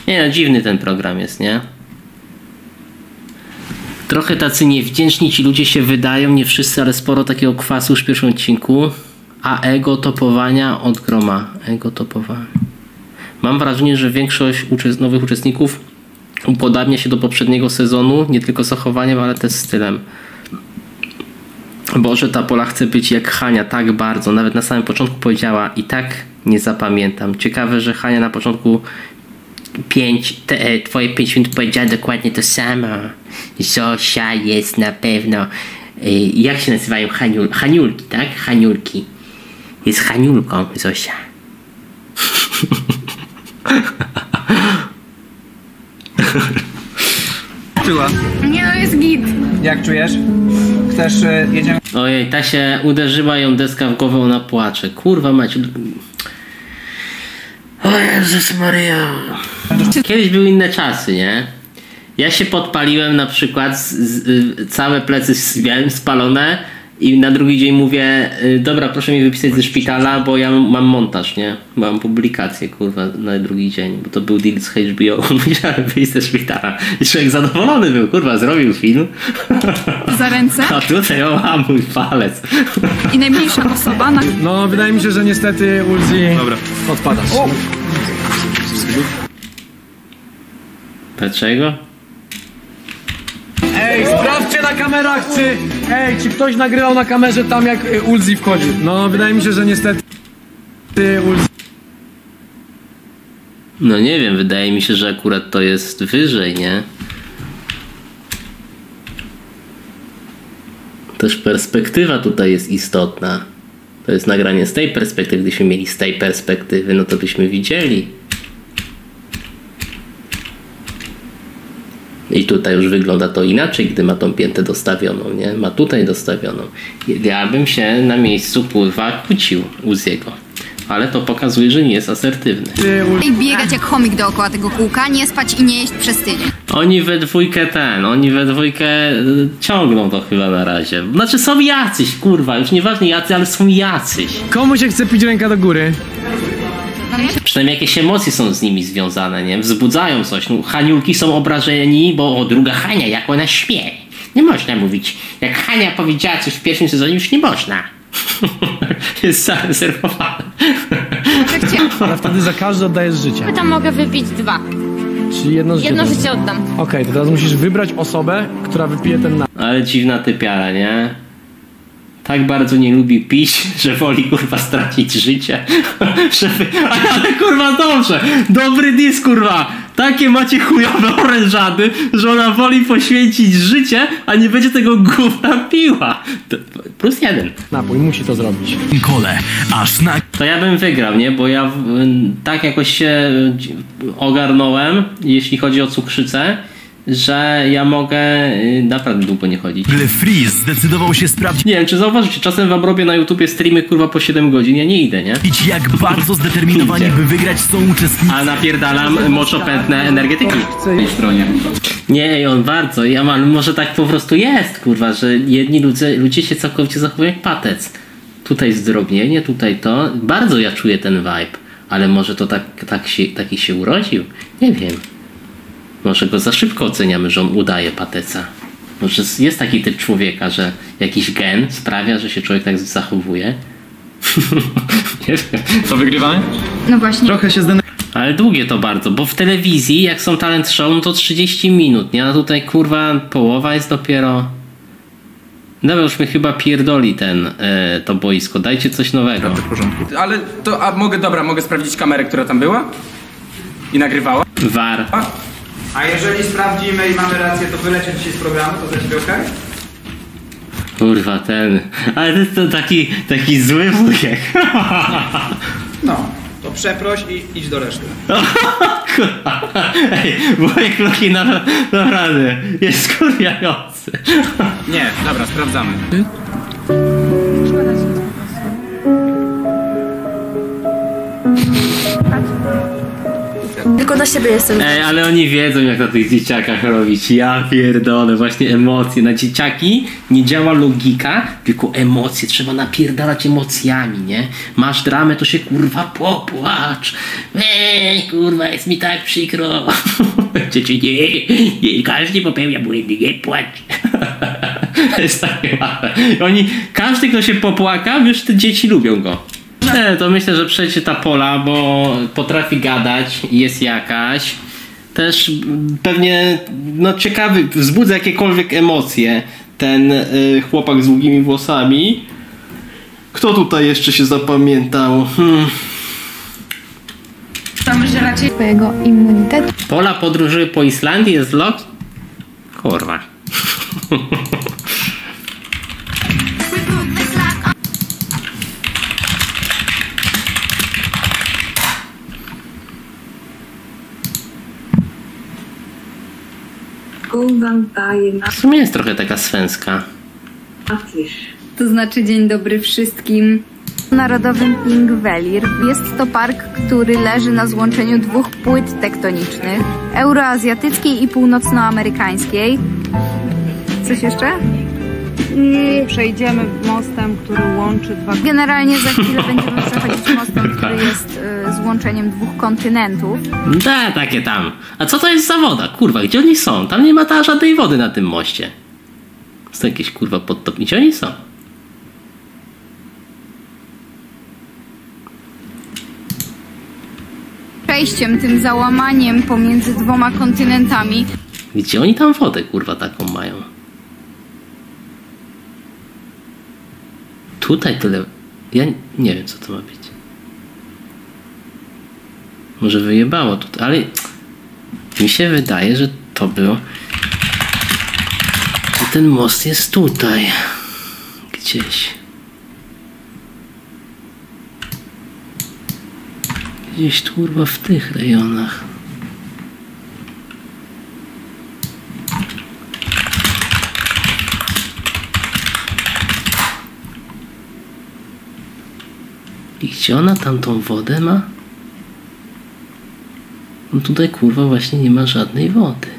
Nie no, dziwny ten program jest, nie? Trochę tacy niewdzięczni ci ludzie się wydają, nie wszyscy, ale sporo takiego kwasu już w pierwszym odcinku. A ego topowania od groma. Ego topowania. Mam wrażenie, że większość nowych uczestników upodabnia się do poprzedniego sezonu, nie tylko zachowaniem, ale też stylem. Boże, ta Pola chce być jak Hania tak bardzo. Nawet na samym początku powiedziała i tak nie zapamiętam. Ciekawe, że Hania na początku twoje 5 minut powiedziała dokładnie to samo. Zosia jest na pewno... jak się nazywają Haniulki, tak? Haniulki. Jest Haniulką Zosia. Czuła. Nie, no jest git. Jak czujesz? Chcesz, jedziemy? Ojej, ta się uderzyła ją deska w głowę, ona płacze. Kurwa macie. O Jezus Maria. Kiedyś były inne czasy, nie? Ja się podpaliłem na przykład, całe plecy miałem spalone i na drugi dzień mówię, dobra, proszę mi wypisać ze szpitala, bo ja mam montaż, nie? Mam publikację, kurwa, na drugi dzień, bo to był deal z HBO, musiałem wyjść ze szpitala. I człowiek zadowolony był, kurwa, zrobił film. Za ręce? A tutaj mam mój palec. I najmniejsza osoba na... No, wydaje mi się, że niestety Ulzi... Dobra, odpadasz. O! Dlaczego? Ej, sprawdźcie na kamerach, czy ktoś nagrywał na kamerze tam, jak Ulzi wchodził. No, wydaje mi się, że niestety Ulzi... No nie wiem, wydaje mi się, że akurat to jest wyżej, nie? Też perspektywa tutaj jest istotna. To jest nagranie z tej perspektywy. Gdybyśmy mieli z tej perspektywy, no to byśmy widzieli. I tutaj już wygląda to inaczej, gdy ma tą piętę dostawioną, nie? Ma tutaj dostawioną. Ja bym się na miejscu Pływa kłócił Uziego. Ale to pokazuje, że nie jest asertywny. I biegać jak chomik dookoła tego kółka, nie spać i nie jeść przez tydzień. Oni we dwójkę ciągną to chyba na razie. Znaczy są jacyś, kurwa, już nieważne jacy, ale są jacyś. Komu się chce pić ręka do góry? Przynajmniej jakieś emocje są z nimi związane, nie? Wzbudzają coś. No, Haniulki są obrażeni, bo druga Hania, jak ona śmie. Nie można mówić. Jak Hania powiedziała coś w pierwszym sezonie, już nie można. Jest zarezerwowane. Ale wtedy za każdy oddajesz życie. Tam mogę wypić 2. Czyli jedno życie. Jedno życie oddam. Okej, to teraz musisz wybrać osobę, która wypije ten napój. Ale dziwna typiara, nie? Tak bardzo nie lubi pić, że woli kurwa stracić życie. Ale kurwa dobrze! Dobry dis kurwa! Takie macie chujowe orężady, że ona woli poświęcić życie, a nie będzie tego gówna piła. +1. Napój, musi to zrobić. Kole, aż na... To ja bym wygrał, nie? Bo ja tak jakoś się ogarnąłem, jeśli chodzi o cukrzycę, że ja mogę naprawdę długo nie chodzić. Freeze zdecydował się sprawdzić, Nie wiem, czy zauważycie, czasem wam robię na YouTubie streamy kurwa po 7 godzin, ja nie idę, nie? jak bardzo zdeterminowani, by wygrać są uczestnicy. A napierdalam moczopętne energetyki. W tej stronie. Nie, on bardzo, może tak po prostu jest, kurwa, że jedni ludzie się całkowicie zachowują jak patec. Tutaj zdrobnienie, tutaj to. Bardzo ja czuję ten vibe, ale może to taki się urodził? Nie wiem. Może go za szybko oceniamy, że on udaje pateca. Może jest taki typ człowieka, że jakiś gen sprawia, że się człowiek tak zachowuje. Nie wiem. Co, wygrywamy? No właśnie. Trochę się Ale długie to bardzo, bo w telewizji, jak są talent show, no to 30 minut, nie? A tutaj kurwa połowa jest dopiero... Dobra, już mnie chyba pierdoli to boisko, dajcie coś nowego. Ale to, mogę sprawdzić kamerę, która tam była? I nagrywała? War. A jeżeli sprawdzimy i mamy rację, to wylecieć dzisiaj z programu, to za ciebie okej? Kurwa, ale to jest to taki zły wujek. No, to przeproś i idź do reszty. Kurwa. Ej, wujek Loki naprawdę jest skurwiający. Nie, dobra, sprawdzamy. tylko na siebie jestem. Ej, ale oni wiedzą, jak na tych dzieciakach robić. Ja pierdolę, właśnie emocje. Na dzieciaki nie działa logika, tylko emocje. Trzeba napierdalać emocjami, nie? Masz dramę, to się kurwa popłacz. Kurwa, jest mi tak przykro. Dzieci, nie, każdy popełnia błędy, nie płacz. To jest takie ładne. Każdy, kto się popłaka, już te dzieci lubią go. To myślę, że przejdzie ta Pola, bo potrafi gadać, jest jakaś. Też pewnie, no ciekawy, wzbudza jakiekolwiek emocje ten chłopak z długimi włosami. Kto tutaj jeszcze się zapamiętał? Że raczej Twojego immunitetu. Pola podróżuje po Islandii, jest vlog? Kurwa. W sumie jest trochę taka swęska. To znaczy dzień dobry wszystkim. W Narodowym Thingvellir jest to park, który leży na złączeniu dwóch płyt tektonicznych, euroazjatyckiej i północnoamerykańskiej. Coś jeszcze? Przejdziemy mostem, który łączy dwa... Generalnie za chwilę będziemy przechodzić mostem, który jest złączeniem dwóch kontynentów. Da, takie tam. A co to jest za woda? Kurwa, gdzie oni są? Tam nie ma żadnej wody na tym moście. Są jakieś kurwa podtopni. Gdzie oni są? Przejściem, tym załamaniem pomiędzy dwoma kontynentami. Gdzie oni tam wodę kurwa taką mają? Tutaj tyle... Ja nie wiem, co to ma być. Może wyjebało tutaj, ale... Mi się wydaje, że to było... Że ten most jest tutaj. Gdzieś. Gdzieś tu kurwa w tych rejonach. I gdzie ona tam tą wodę ma? No tutaj kurwa właśnie nie ma żadnej wody.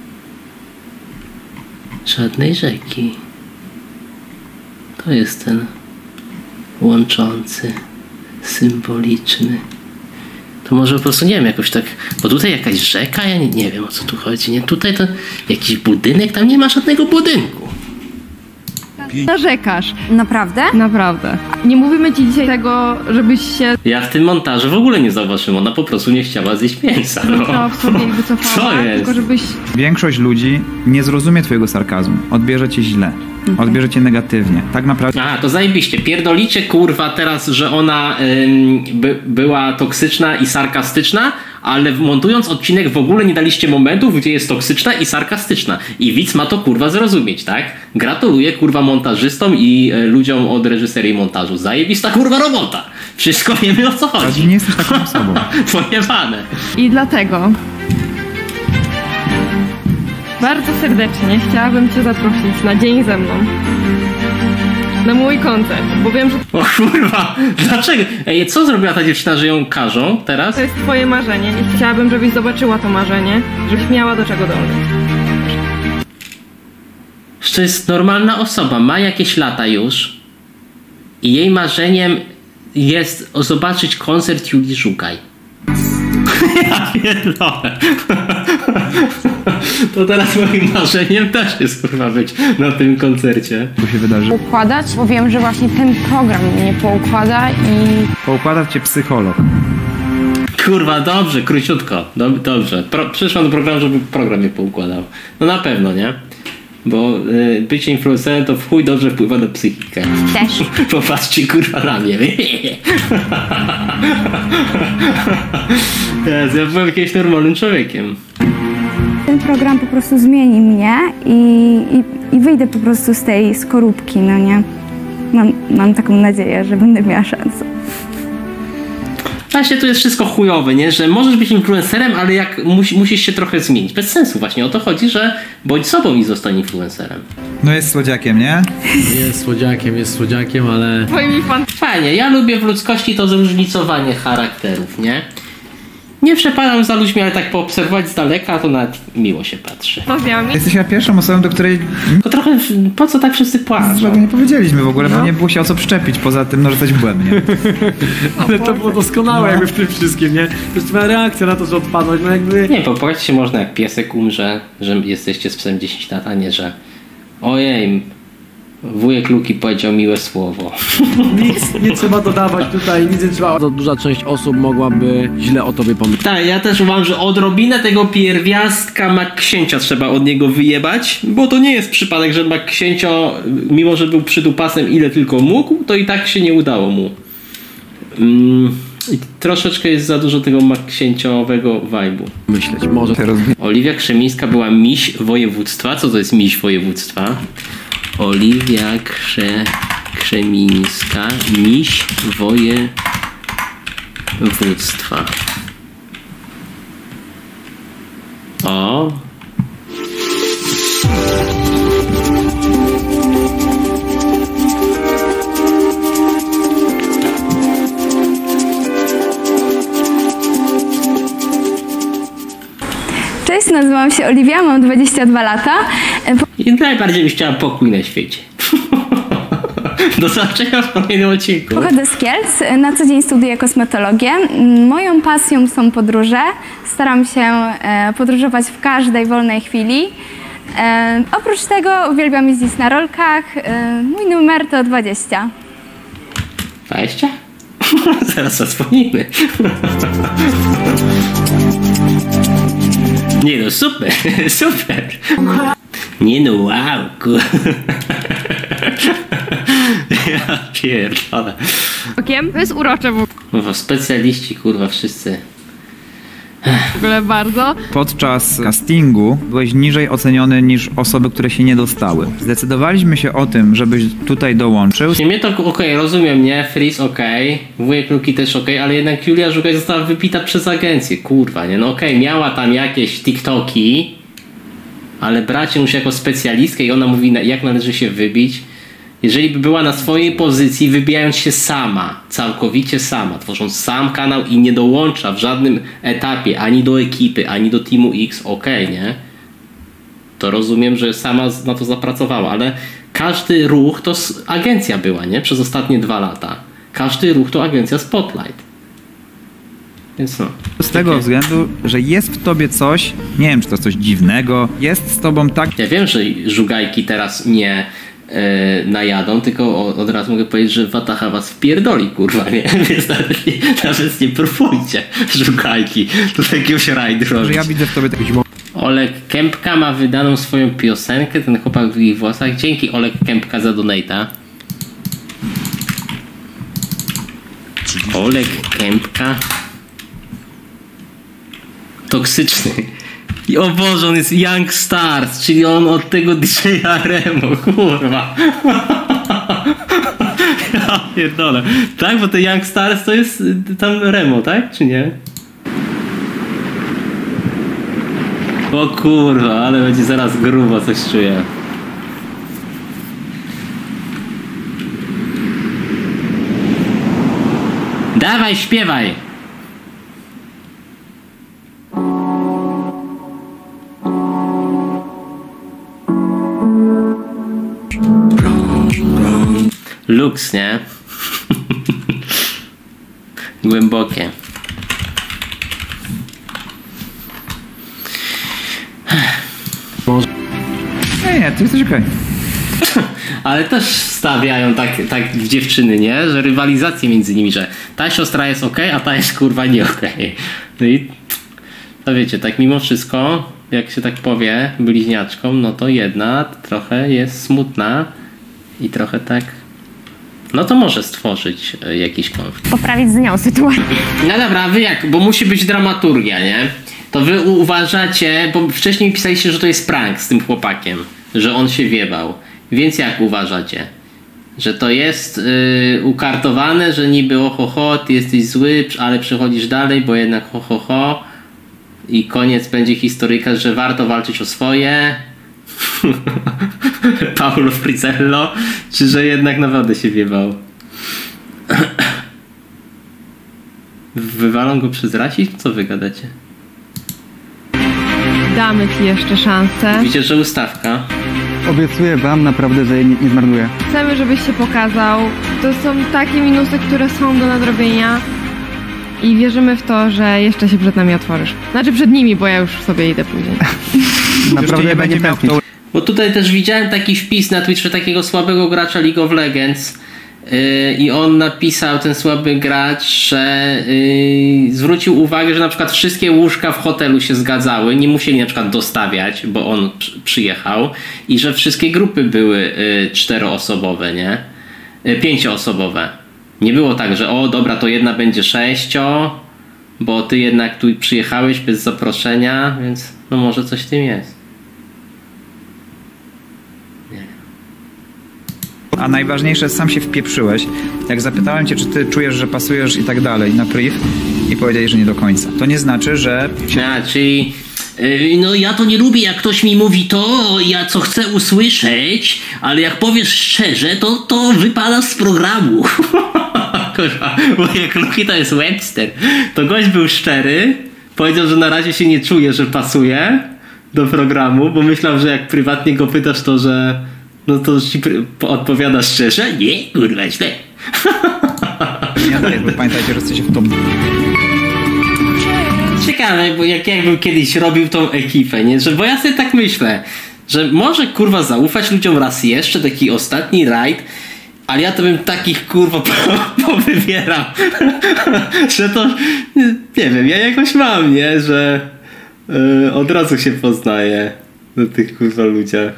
Żadnej rzeki. To jest ten łączący, symboliczny. To może po prostu, nie wiem, jakoś tak... Bo tutaj jakaś rzeka? Ja nie wiem, o co tu chodzi. Nie, tutaj to jakiś budynek? Tam nie ma żadnego budynku. Narzekasz. Naprawdę? Naprawdę. Nie mówimy ci dzisiaj tego, żebyś się... Ja w tym montażu w ogóle nie zauważyłem. Ona po prostu nie chciała zjeść mięsa. No. w sobie wycofała, Co jest? tylko żebyś... Większość ludzi nie zrozumie twojego sarkazmu. Odbierze cię źle. Odbierze cię negatywnie. Tak naprawdę... Aha, to zajebiście. Pierdolicie kurwa teraz, że ona była toksyczna i sarkastyczna, ale montując odcinek w ogóle nie daliście momentów, gdzie jest toksyczna i sarkastyczna. I widz ma to kurwa zrozumieć, tak? Gratuluję kurwa montażystom i ludziom od reżyserii montażu. Zajebista kurwa robota. Wszystko wiemy, o co chodzi. Nie jesteś taką osobą. Pojebane. I dlatego... Bardzo serdecznie chciałabym cię zaprosić na dzień ze mną. Na mój koncert, bo wiem, że... O kurwa, dlaczego? Ej, co zrobiła ta dziewczyna, że ją karzą teraz? To jest twoje marzenie i chciałabym, żebyś zobaczyła to marzenie, żebyś miała do czego dążyć. To jest normalna osoba, ma jakieś lata już i jej marzeniem jest zobaczyć koncert Julii Żugaj. Ja pierdolę. To teraz moim marzeniem też jest kurwa być na tym koncercie. Co się wydarzy? Układać, bo wiem, że właśnie ten program mnie poukłada i... Poukłada cię psycholog. Kurwa, dobrze, króciutko. Dobrze. Przyszłam do programu, żeby program mnie poukładał. No na pewno, nie? Bo bycie influencerem to w chuj dobrze wpływa na psychikę. Też. Popatrzcie kurwa na mnie. Ja byłem jakimś normalnym człowiekiem. Ten program po prostu zmieni mnie i wyjdę po prostu z tej skorupki, no nie? Mam taką nadzieję, że będę miała szansę. Właśnie tu jest wszystko chujowe, nie? Że możesz być influencerem, ale jak musisz się trochę zmienić. Bez sensu właśnie. O to chodzi, że bądź sobą i zostań influencerem. No jest słodziakiem, nie? Jest słodziakiem, ale... Twoimi fan... Fajnie. Ja lubię w ludzkości to zróżnicowanie charakterów, nie? Nie przepadam za ludźmi, ale tak poobserwować z daleka, to nawet miło się patrzy. Jesteś ja pierwszą osobą, do której To trochę, po co tak wszyscy płaczą? złego nie powiedzieliśmy w ogóle, bo nie było się o co przyczepić, poza tym, no, że jesteś błędnie. Ale to było doskonałe jakby w tym wszystkim, nie? To jest twoja reakcja na to, że odpadłeś, no jakby... Nie, popłakać się można jak piesek umrze, że jesteście z psem 10 lat, a nie, że ojej, wujek Luki powiedział miłe słowo. Nic nie trzeba dodawać tutaj, nic nie trzeba... Duża część osób mogłaby źle o tobie pomyśleć. Tak, ja też uważam, że odrobinę tego pierwiastka Księcia trzeba od niego wyjebać, bo to nie jest przypadek, że Księcio, mimo że był przydupasem ile tylko mógł, to i tak się nie udało mu. I troszeczkę jest za dużo tego księciowego vibe'u. Myśleć, może... Oliwia Krzemińska była miś województwa. Co to jest miś województwa? Oliwia Krzemińska, miś województwa. O! Cześć, nazywam się Oliwia, mam 22 lata. I najbardziej bym chciała pokój na świecie. Do zobaczenia w kolejnym odcinku. Pochodzę z Kielc, na co dzień studiuję kosmetologię. Moją pasją są podróże. Staram się podróżować w każdej wolnej chwili. Oprócz tego uwielbiam jeździć na rolkach. Mój numer to 20. 20? Zaraz zadzwonimy. Nie no, super, super. Nie no, wow, ja pierdolę. Okiem? To jest urocze w Kurwa, specjaliści, kurwa, wszyscy. ogóle bardzo. Podczas castingu byłeś niżej oceniony niż osoby, które się nie dostały. Zdecydowaliśmy się o tym, żebyś tutaj dołączył. Mnie to okej, rozumiem, nie? Freeze okej, wujek Luki też okej, ale jednak Julia Żugaj została wypita przez agencję, kurwa, nie? No okej, miała tam jakieś TikToki, ale brać ją już jako specjalistkę i ona mówi, jak należy się wybić. Jeżeli by była na swojej pozycji, wybijając się sama, całkowicie sama, tworząc sam kanał i nie dołącza w żadnym etapie ani do ekipy, ani do Teamu X, okej, nie? To rozumiem, że sama na to zapracowała, ale każdy ruch to agencja była, nie? Przez ostatnie 2 lata. Każdy ruch to agencja Spotlight. Więc no. Z tego względu, że jest w tobie coś, nie wiem czy to coś dziwnego, jest z tobą tak... Ja wiem, że żugajki teraz nie najadą, tylko od razu mogę powiedzieć, że Wataha was wpierdoli, kurwa, nie? Więc nawet nie próbujcie, żugajki, tu jakiegoś rajdu robić. Że ja widzę w tobie taki... Olek Kępka ma wydaną swoją piosenkę, ten chłopak w długich włosach. Dzięki Olek Kępka za donata. Olek Kępka. Toksyczny. I o Boże, on jest Young Stars, czyli on od tego DJ-a Remo, kurwa. Ja pierdolę. Tak, bo te Young Stars to jest tam Remo, tak? Czy nie? O kurwa, ale będzie zaraz grubo, coś czuję. Dawaj, śpiewaj! Luks, nie? Głębokie. Nie, ty jesteś okej. Ale też stawiają tak w dziewczyny, nie? Że rywalizację między nimi, że ta siostra jest okej, a ta jest kurwa nie okej. No i to wiecie, tak mimo wszystko, jak się tak powie bliźniaczką, no to jedna trochę jest smutna i trochę tak... No to może stworzyć jakiś konflikt. Poprawić z nią sytuację. No dobra, wy jak, bo musi być dramaturgia, nie? To wy uważacie, bo wcześniej pisaliście, że to jest prank z tym chłopakiem, że on się wiebał. Więc jak uważacie? Że to jest ukartowane, że niby ohoho, ty jesteś zły, ale przechodzisz dalej, bo jednak ho i koniec będzie historyjka, że warto walczyć o swoje. Paulo Frizello, czy że jednak naprawdę się wiebał? Wywalą go przez rasizm? Co wy gadacie? Damy ci jeszcze szansę. Widzicie, że ustawka. Obiecuję wam naprawdę, że jej nie zmarnuję. Chcemy, żebyś się pokazał. To są takie minusy, które są do nadrobienia. I wierzymy w to, że jeszcze się przed nami otworzysz. Znaczy przed nimi, bo ja już sobie idę później. Naprawdę będzie miał to. Bo tutaj też widziałem taki wpis na Twitchu takiego słabego gracza League of Legends i on napisał, ten słaby gracz, że zwrócił uwagę, że na przykład wszystkie łóżka w hotelu się zgadzały, nie musieli na przykład dostawiać, bo on przyjechał i że wszystkie grupy były 4-osobowe, nie? 5-osobowe. Nie było tak, że o dobra, to jedna będzie 6, bo ty jednak tu przyjechałeś bez zaproszenia, więc no może coś w tym jest. A najważniejsze, sam się wpieprzyłeś. Jak zapytałem cię, czy ty czujesz, że pasujesz i tak dalej na priv i powiedziałeś, że nie do końca. To nie znaczy, że... Czyli no ja to nie lubię, jak ktoś mi mówi to, ja co chcę usłyszeć, ale jak powiesz szczerze, to wypada z programu. Kurwa, bo jak Luki to jest Webster, to gość był szczery, powiedział, że na razie się nie czuje, że pasuje do programu, bo myślał, że jak prywatnie go pytasz, to że no to ci odpowiada szczerze. Nie, kurwa, źle. Pamiętajcie, że jesteście w top. Ciekawe, bo jak bym kiedyś robił tą ekipę, nie? Bo ja sobie tak myślę, że może kurwa zaufać ludziom raz jeszcze, taki ostatni rajd, ale ja to bym takich kurwa powybierał, że to, nie wiem, ja jakoś mam, nie? Że od razu się poznaję do tych kurwa ludziach.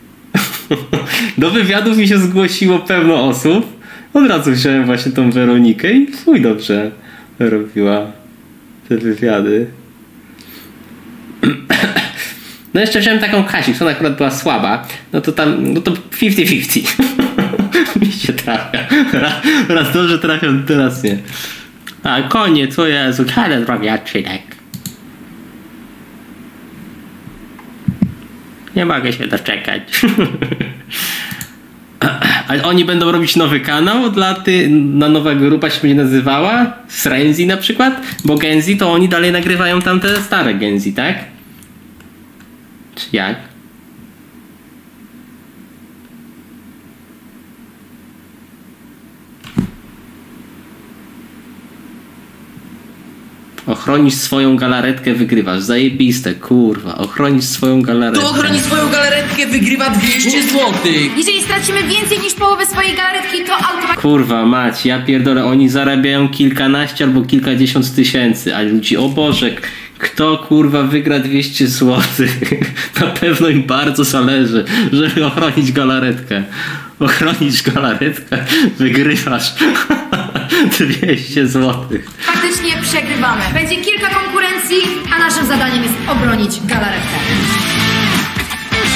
Do wywiadów mi się zgłosiło pełno osób. Od razu wziąłem właśnie tą Weronikę i fuj, dobrze robiła te wywiady. No jeszcze wziąłem taką Kasię, która akurat była słaba. No to tam, no to 50-50. Mi się trafia. Raz dobrze trafią, teraz nie. A koniec, o Jezu, ale zrobię odcinek. Nie mogę się doczekać. A oni będą robić nowy kanał na nowa grupa się będzie nazywała Frenzy na przykład, bo Genzi to oni dalej nagrywają tam te stare Genzi, tak? Czy jak? Ochronisz swoją galaretkę, wygrywasz. Zajebiste, kurwa. Ochronisz swoją galaretkę. Kto ochroni swoją galaretkę, wygrywa 200 zł. Jeżeli stracimy więcej niż połowę swojej galaretki, to automatycznie... Kurwa mać, ja pierdolę, oni zarabiają kilkanaście albo kilkadziesiąt tysięcy, a ludzi, o Boże, kto kurwa wygra 200 zł? Na pewno im bardzo zależy, żeby ochronić galaretkę. Ochronić galaretkę, wygrywasz 200 zł. Faktycznie przegrywamy. Będzie kilka konkurencji, a naszym zadaniem jest obronić galaretkę.